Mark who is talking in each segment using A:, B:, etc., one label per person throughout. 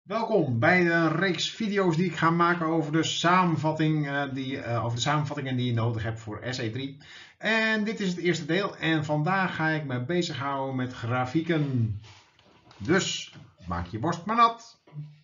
A: Welkom bij de reeks video's die ik ga maken over de samenvattingen die je nodig hebt voor SE3. En dit is het eerste deel en vandaag ga ik me bezighouden met grafieken. Dus maak je borst maar nat.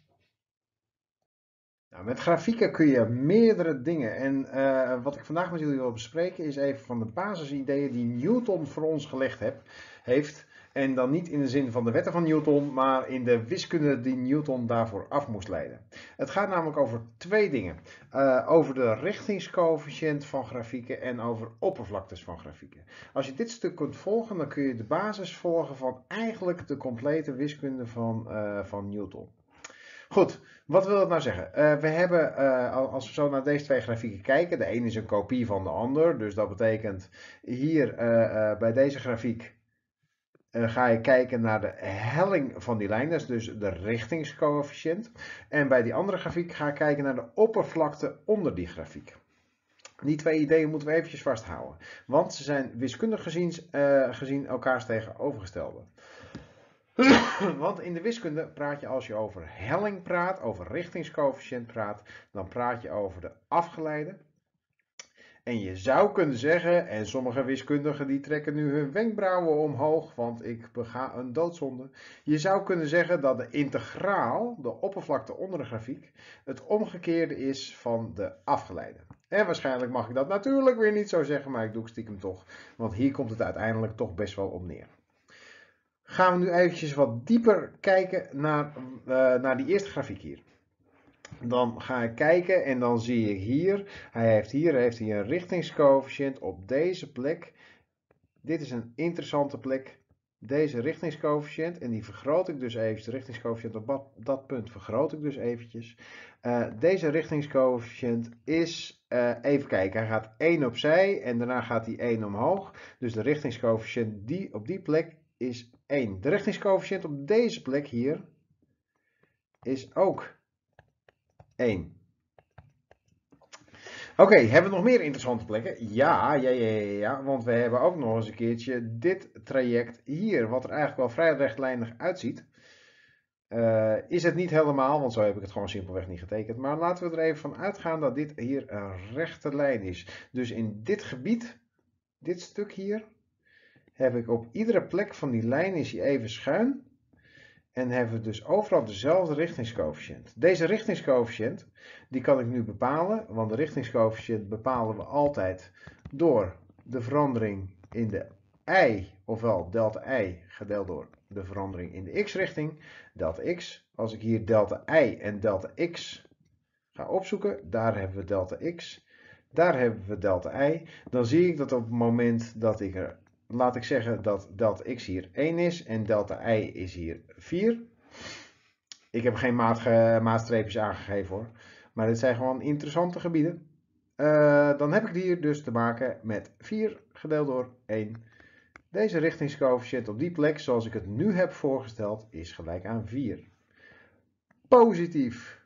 A: Nou, met grafieken kun je meerdere dingen en wat ik vandaag met jullie wil bespreken is even van de basisideeën die Newton voor ons gelegd heeft. En dan niet in de zin van de wetten van Newton, maar in de wiskunde die Newton daarvoor af moest leiden. Het gaat namelijk over twee dingen. Over de richtingscoëfficiënt van grafieken en over oppervlaktes van grafieken. Als je dit stuk kunt volgen, dan kun je de basis volgen van eigenlijk de complete wiskunde van Newton. Goed, wat wil dat nou zeggen? We hebben, als we zo naar deze twee grafieken kijken, de ene is een kopie van de ander. Dus dat betekent hier bij deze grafiek ga je kijken naar de helling van die lijn, dat is dus de richtingscoëfficiënt. En bij die andere grafiek ga ik kijken naar de oppervlakte onder die grafiek. Die twee ideeën moeten we eventjes vasthouden, want ze zijn wiskundig gezien elkaars tegenovergestelde. Want in de wiskunde praat je, als je over helling praat, over richtingscoëfficiënt praat, dan praat je over de afgeleide. En je zou kunnen zeggen, en sommige wiskundigen die trekken nu hun wenkbrauwen omhoog, want ik bega een doodzonde. Je zou kunnen zeggen dat de integraal, de oppervlakte onder de grafiek, het omgekeerde is van de afgeleide. En waarschijnlijk mag ik dat natuurlijk weer niet zo zeggen, maar ik doe het stiekem toch, want hier komt het uiteindelijk toch best wel op neer. Gaan we nu eventjes wat dieper kijken naar die eerste grafiek hier. Dan ga ik kijken en dan zie ik hier, hier heeft hij een richtingscoëfficiënt op deze plek. Dit is een interessante plek, deze richtingscoëfficiënt. En die vergroot ik dus eventjes, de richtingscoëfficiënt op dat punt vergroot ik dus eventjes. Deze richtingscoëfficiënt is, even kijken, hij gaat 1 opzij en daarna gaat hij 1 omhoog. Dus de richtingscoëfficiënt op die plek is 1. De richtingscoëfficiënt op deze plek hier is ook 1. Oké, hebben we nog meer interessante plekken? Ja, want we hebben ook nog eens een keertje dit traject hier, wat er eigenlijk wel vrij rechtlijnig uitziet. Is het niet helemaal, want zo heb ik het gewoon simpelweg niet getekend. Maar laten we er even van uitgaan dat dit hier een rechte lijn is. Dus in dit gebied, dit stuk hier, heb ik op iedere plek van die lijn is hij even schuin. En hebben we dus overal dezelfde richtingscoëfficiënt. Deze richtingscoëfficiënt, die kan ik nu bepalen, want de richtingscoëfficiënt bepalen we altijd door de verandering in de y, ofwel delta y gedeeld door de verandering in de x-richting. Delta x, als ik hier delta y en delta x ga opzoeken, daar hebben we delta x, daar hebben we delta y. Dan zie ik dat op het moment dat ik er, laat ik zeggen dat delta x hier 1 is en delta y is hier 4. Ik heb geen maatstreepjes aangegeven hoor, maar dit zijn gewoon interessante gebieden. Dan heb ik hier dus te maken met 4 gedeeld door 1. Deze richtingscoëfficiënt op die plek, zoals ik het nu heb voorgesteld, is gelijk aan 4. Positief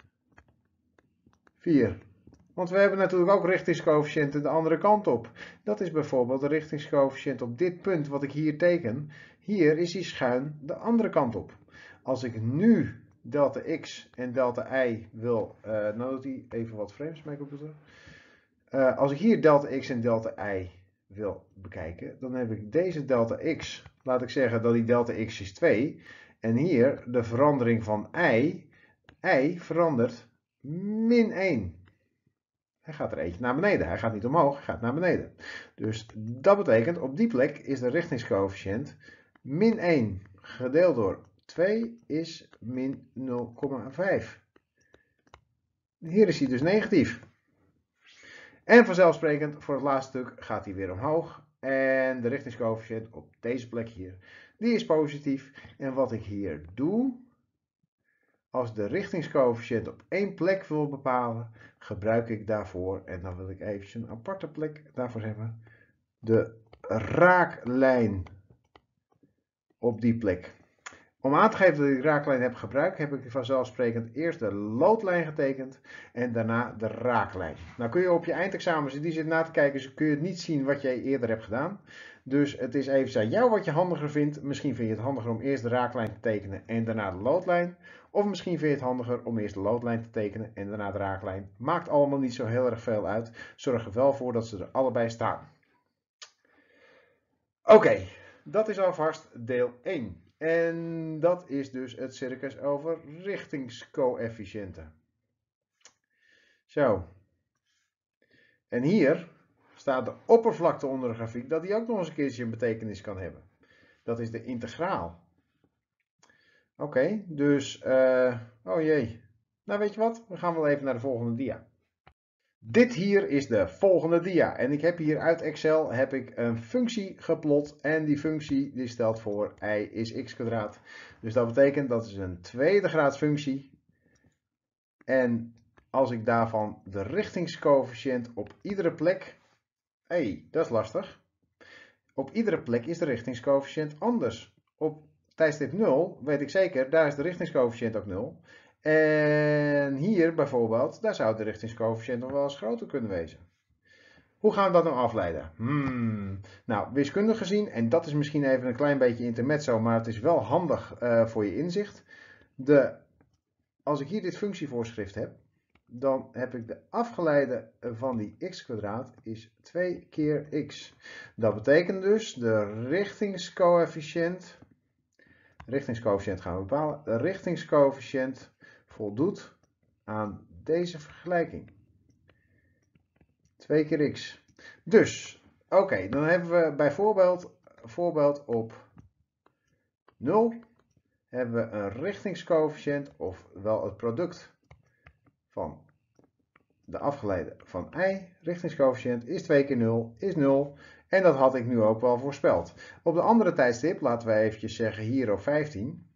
A: 4. Want we hebben natuurlijk ook richtingscoëfficiënten de andere kant op. Dat is bijvoorbeeld de richtingscoëfficiënt op dit punt wat ik hier teken. Hier is hij schuin de andere kant op. Als ik nu delta x en delta y wil, nou doet hij even wat frames mee computer. Als ik hier delta x en delta y wil bekijken, dan heb ik deze delta x, laat ik zeggen dat die delta x is 2. En hier de verandering van y verandert min 1. Hij gaat er eentje naar beneden. Hij gaat niet omhoog, hij gaat naar beneden. Dus dat betekent, op die plek is de richtingscoëfficiënt min 1 gedeeld door 2 is min 0,5. Hier is hij dus negatief. En vanzelfsprekend, voor het laatste stuk gaat hij weer omhoog. En de richtingscoëfficiënt op deze plek hier, die is positief. En wat ik hier doe, als de richtingscoëfficiënt op één plek wil bepalen, gebruik ik daarvoor, en dan wil ik eventjes een aparte plek daarvoor hebben, de raaklijn op die plek. Om aan te geven dat ik de raaklijn heb gebruikt, heb ik vanzelfsprekend eerst de loodlijn getekend en daarna de raaklijn. Nou kun je op je eindexamens die zit na te kijken, kun je niet zien wat jij eerder hebt gedaan. Dus het is even aan jou wat je handiger vindt. Misschien vind je het handiger om eerst de raaklijn te tekenen en daarna de loodlijn. Of misschien vind je het handiger om eerst de loodlijn te tekenen en daarna de raaklijn. Maakt allemaal niet zo heel erg veel uit. Zorg er wel voor dat ze er allebei staan. Oké, dat is alvast deel 1. En dat is dus het circus over richtingscoëfficiënten. Zo. En hier staat de oppervlakte onder de grafiek, dat die ook nog eens een keertje een betekenis kan hebben. Dat is de integraal. Oké, dus, oh jee. Nou weet je wat, we gaan wel even naar de volgende dia. Dit hier is de volgende dia. En ik heb hier uit Excel een functie geplot. En die functie die stelt voor y is x kwadraat. Dus dat betekent dat is een tweede graads functie. En als ik daarvan de richtingscoëfficiënt op iedere plek... dat is lastig. Op iedere plek is de richtingscoëfficiënt anders. Op tijdstip 0 weet ik zeker, daar is de richtingscoëfficiënt ook 0. En hier bijvoorbeeld, daar zou de richtingscoëfficiënt nog wel eens groter kunnen wezen. Hoe gaan we dat nou afleiden? Nou, wiskundig gezien, en dat is misschien even een klein beetje intermezzo, maar het is wel handig voor je inzicht. Als ik hier dit functievoorschrift heb, dan heb ik de afgeleide van die x kwadraat is 2 keer x. Dat betekent dus de richtingscoëfficiënt gaan we bepalen. De richtingscoëfficiënt voldoet aan deze vergelijking. 2 keer x. Dus, oké, dan hebben we bijvoorbeeld op 0 hebben we een richtingscoëfficiënt, ofwel het product van de afgeleide van y, richtingscoëfficiënt is 2 keer 0, is 0. En dat had ik nu ook wel voorspeld. Op de andere tijdstip, laten we eventjes zeggen hier op 15.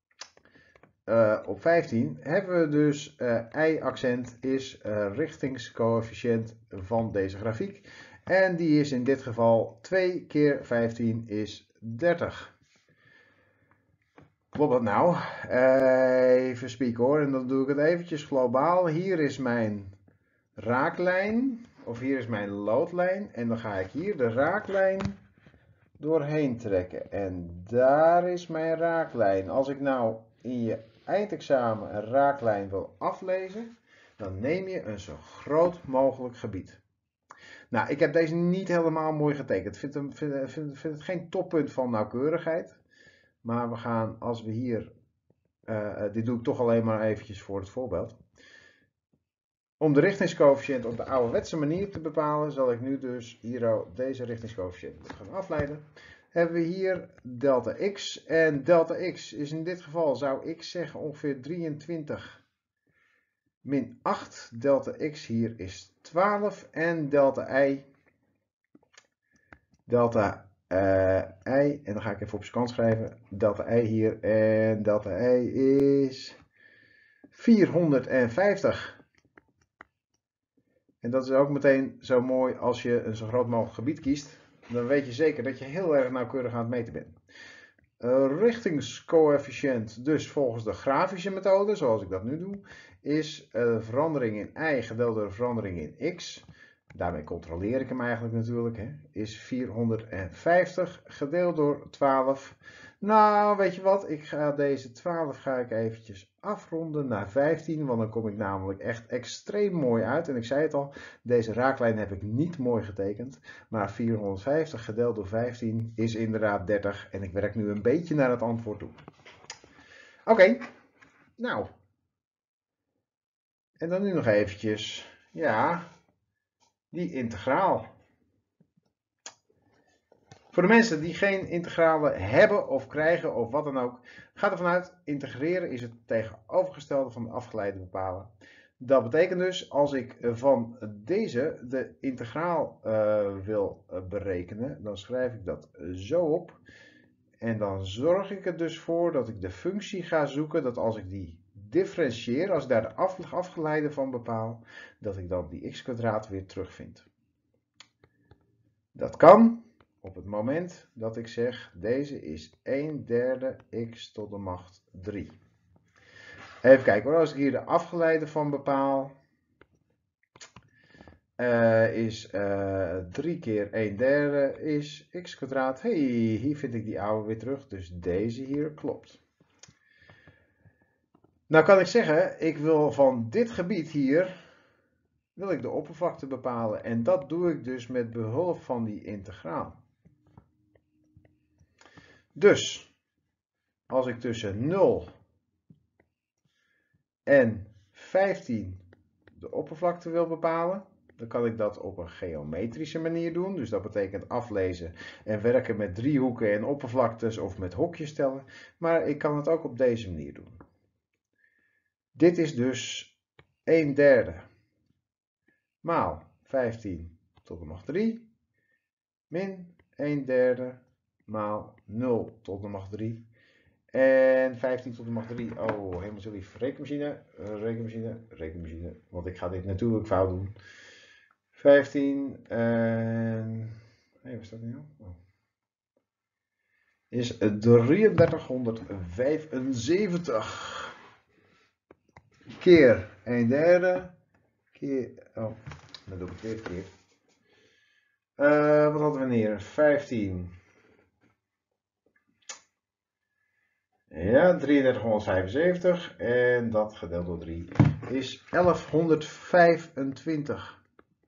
A: Op 15 hebben we dus y-accent is richtingscoëfficiënt van deze grafiek. En die is in dit geval 2 keer 15 is 30. Klopt dat nou? Even spieken hoor, en dan doe ik het eventjes globaal. Hier is mijn raaklijn, of hier is mijn loodlijn. En dan ga ik hier de raaklijn doorheen trekken. En daar is mijn raaklijn. Als ik nou in je eindexamen een raaklijn wil aflezen, dan neem je een zo groot mogelijk gebied. Nou, ik heb deze niet helemaal mooi getekend. Ik vind het geen toppunt van nauwkeurigheid. Maar we gaan, als we hier, dit doe ik toch alleen maar eventjes voor het voorbeeld. Om de richtingscoëfficiënt op de ouderwetse manier te bepalen, zal ik nu dus hier deze richtingscoëfficiënt gaan afleiden. Hebben we hier delta x. En delta x is in dit geval, zou ik zeggen, ongeveer 23 min 8. Delta x hier is 12. En delta y, en dan ga ik even op zijn kant schrijven, delta y hier, en delta y is 450. En dat is ook meteen zo mooi als je een zo groot mogelijk gebied kiest. Dan weet je zeker dat je heel erg nauwkeurig aan het meten bent. Richtingscoëfficiënt, dus volgens de grafische methode, zoals ik dat nu doe, is verandering in y gedeeld door de verandering in x. Daarmee controleer ik hem eigenlijk natuurlijk. Is 450 gedeeld door 12. Nou, weet je wat? Ik ga deze 12 eventjes afronden naar 15. Want dan kom ik namelijk echt extreem mooi uit. En ik zei het al, deze raaklijn heb ik niet mooi getekend. Maar 450 gedeeld door 15 is inderdaad 30. En ik werk nu een beetje naar het antwoord toe. Oké, nou. En dan nu nog eventjes, ja, die integraal. Voor de mensen die geen integralen hebben of krijgen of wat dan ook, ga ervan uit, integreren is het tegenovergestelde van de afgeleide bepalen. Dat betekent dus, als ik van deze de integraal wil berekenen, dan schrijf ik dat zo op. En dan zorg ik er dus voor dat ik de functie ga zoeken, dat als ik die differentieer, als ik daar de afgeleide van bepaal, dat ik dan die x kwadraat weer terugvind. Dat kan op het moment dat ik zeg, deze is 1/3 x tot de macht 3. Even kijken hoor, als ik hier de afgeleide van bepaal. is 3 keer 1/3 is x kwadraat. Hey, hier vind ik die oude weer terug, dus deze hier klopt. Nou kan ik zeggen, ik wil van dit gebied hier, wil ik de oppervlakte bepalen. En dat doe ik dus met behulp van die integraal. Dus, als ik tussen 0 en 15 de oppervlakte wil bepalen, dan kan ik dat op een geometrische manier doen. Dus dat betekent aflezen en werken met driehoeken en oppervlaktes of met hokjes stellen. Maar ik kan het ook op deze manier doen. Dit is dus 1/3 maal 15 tot de macht 3 min 1/3 maal 0 tot de macht 3. En 15 tot de macht 3. Oh, helemaal zo lief. Rekenmachine, rekenmachine, rekenmachine. Want ik ga dit natuurlijk fout doen. 15 en... Hé, waar staat die nou? Oh. Is 3375 keer 1/3 keer... Oh, dat doe ik het weer verkeerd. Wat hadden we hier? 15... Ja, 3375 en dat gedeeld door 3 is 1125.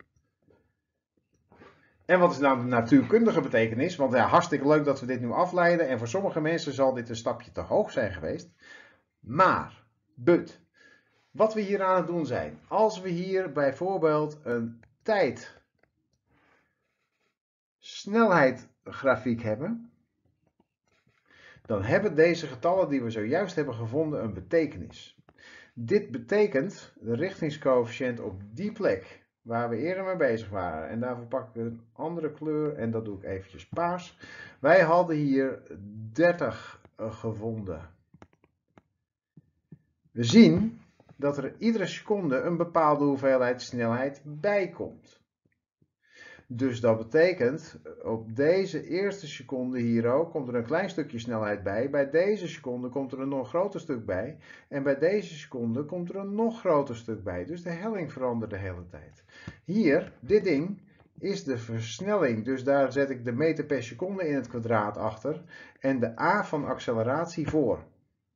A: En wat is nou de natuurkundige betekenis? Want ja, hartstikke leuk dat we dit nu afleiden en voor sommige mensen zal dit een stapje te hoog zijn geweest. Maar, wat we hier aan het doen zijn, als we hier bijvoorbeeld een tijd-snelheid grafiek hebben, dan hebben deze getallen die we zojuist hebben gevonden een betekenis. Dit betekent de richtingscoëfficiënt op die plek waar we eerder mee bezig waren. En daarvoor pak ik een andere kleur en dat doe ik eventjes paars. Wij hadden hier 30 gevonden. We zien dat er iedere seconde een bepaalde hoeveelheid snelheid bij komt. Dus dat betekent, op deze eerste seconde hier ook, komt er een klein stukje snelheid bij. Bij deze seconde komt er een nog groter stuk bij. En bij deze seconde komt er een nog groter stuk bij. Dus de helling verandert de hele tijd. Hier, dit ding, is de versnelling. Dus daar zet ik de meter per seconde in het kwadraat achter. En de a van acceleratie voor.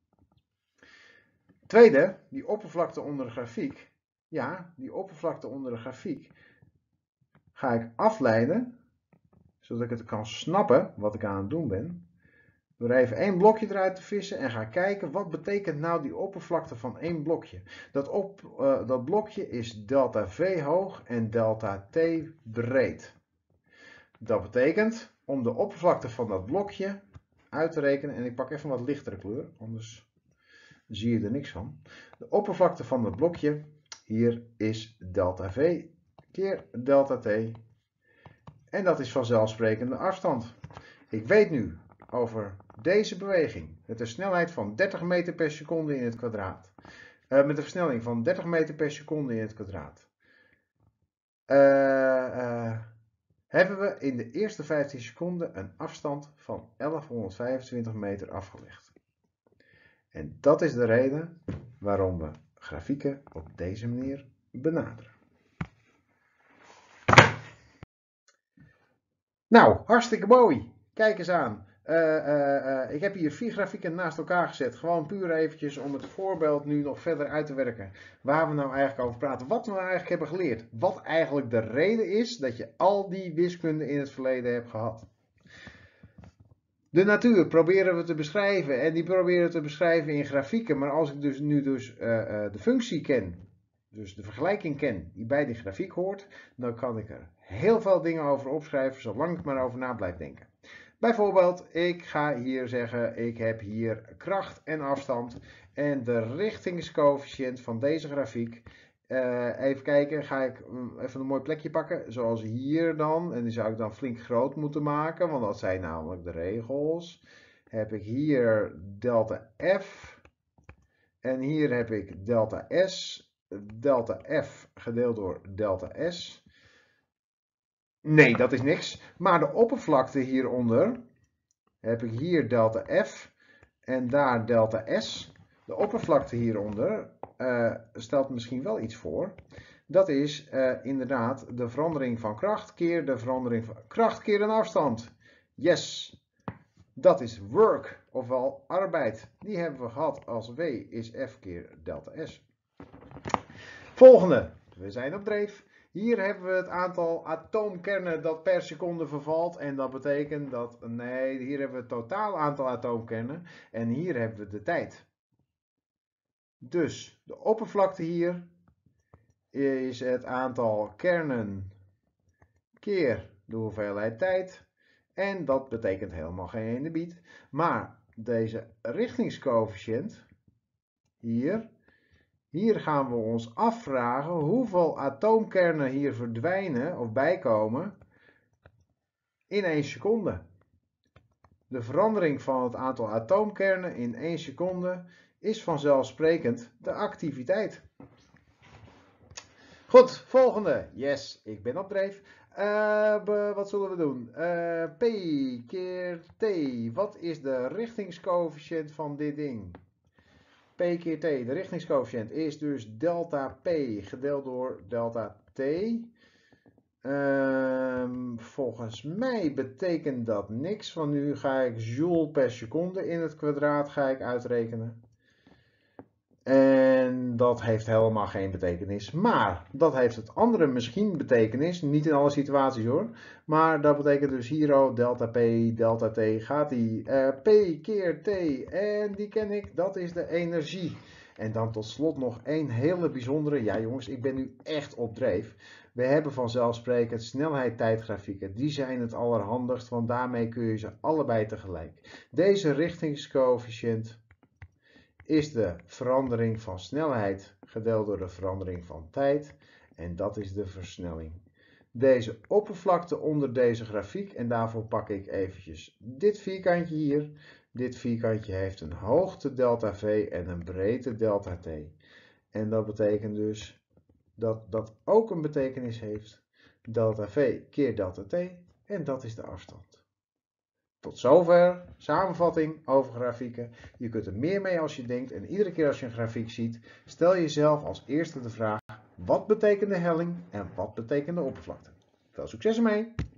A: Tweede, die oppervlakte onder de grafiek. Ja, die oppervlakte onder de grafiek ga ik afleiden, zodat ik het kan snappen wat ik aan het doen ben. Door even één blokje eruit te vissen en ga kijken wat betekent nou die oppervlakte van één blokje. Dat blokje is delta V hoog en delta T breed. Dat betekent om de oppervlakte van dat blokje uit te rekenen, en ik pak even wat lichtere kleur, anders zie je er niks van. De oppervlakte van dat blokje hier is delta V keer delta T. En dat is vanzelfsprekend de afstand. Ik weet nu over deze beweging met een snelheid van 30 meter per seconde in het kwadraat. Met een versnelling van 30 meter per seconde in het kwadraat. Hebben we in de eerste 15 seconden een afstand van 1125 meter afgelegd. En dat is de reden waarom we grafieken op deze manier benaderen. Nou, hartstikke mooi. Kijk eens aan. Ik heb hier 4 grafieken naast elkaar gezet. Gewoon puur eventjes om het voorbeeld nu nog verder uit te werken. Waar we nou eigenlijk over praten. Wat we nou eigenlijk hebben geleerd. Wat eigenlijk de reden is dat je al die wiskunde in het verleden hebt gehad. De natuur proberen we te beschrijven. En die proberen we te beschrijven in grafieken. Maar als ik dus nu de functie ken. Dus de vergelijking ken die bij die grafiek hoort. Dan kan ik er heel veel dingen over opschrijven. Zolang ik maar over na blijf denken. Bijvoorbeeld, ik ga hier zeggen, ik heb hier kracht en afstand. En de richtingscoëfficiënt van deze grafiek. Even kijken, ga ik even een mooi plekje pakken. Zoals hier dan. En die zou ik dan flink groot moeten maken. Want dat zijn namelijk de regels. Heb ik hier delta F. En hier heb ik delta S. Delta F gedeeld door delta S. Nee, dat is niks. Maar de oppervlakte hieronder heb ik hier delta F en daar delta S. De oppervlakte hieronder stelt misschien wel iets voor. Dat is inderdaad de verandering van kracht keer de verandering van kracht keer een afstand. Yes, dat is work, ofwel arbeid. Die hebben we gehad als W is F keer delta S. Volgende, we zijn op dreef. Hier hebben we het aantal atoomkernen dat per seconde vervalt. En dat betekent dat, nee, hier hebben we het totaal aantal atoomkernen. En hier hebben we de tijd. Dus de oppervlakte hier is het aantal kernen keer de hoeveelheid tijd. En dat betekent helemaal geen ene biet. Maar deze richtingscoëfficiënt hier gaan we ons afvragen hoeveel atoomkernen hier verdwijnen of bijkomen in 1 seconde. De verandering van het aantal atoomkernen in 1 seconde is vanzelfsprekend de activiteit. Goed, volgende. Yes, ik ben op dreef. Wat zullen we doen? P keer T. Wat is de richtingscoëfficiënt van dit ding? P keer T. De richtingscoëfficiënt is dus delta P gedeeld door delta T. Volgens mij betekent dat niks, want nu ga ik joule per seconde in het kwadraat uitrekenen. En dat heeft helemaal geen betekenis. Maar dat heeft het andere misschien betekenis. Niet in alle situaties hoor. Maar dat betekent dus hier delta P, delta T gaat die P keer T. En die ken ik. Dat is de energie. En dan tot slot nog één hele bijzondere. Ja jongens, ik ben nu echt op dreef. We hebben vanzelfsprekend snelheid-tijdgrafieken. Die zijn het allerhandigst, want daarmee kun je ze allebei tegelijk. Deze richtingscoëfficiënt is de verandering van snelheid gedeeld door de verandering van tijd. En dat is de versnelling. Deze oppervlakte onder deze grafiek, en daarvoor pak ik eventjes dit vierkantje hier. Dit vierkantje heeft een hoogte delta V en een breedte delta T. En dat betekent dus dat dat ook een betekenis heeft. Delta V keer delta T. En dat is de afstand. Tot zover samenvatting over grafieken. Je kunt er meer mee als je denkt en iedere keer als je een grafiek ziet, stel jezelf als eerste de vraag: wat betekent de helling en wat betekent de oppervlakte? Veel succes ermee!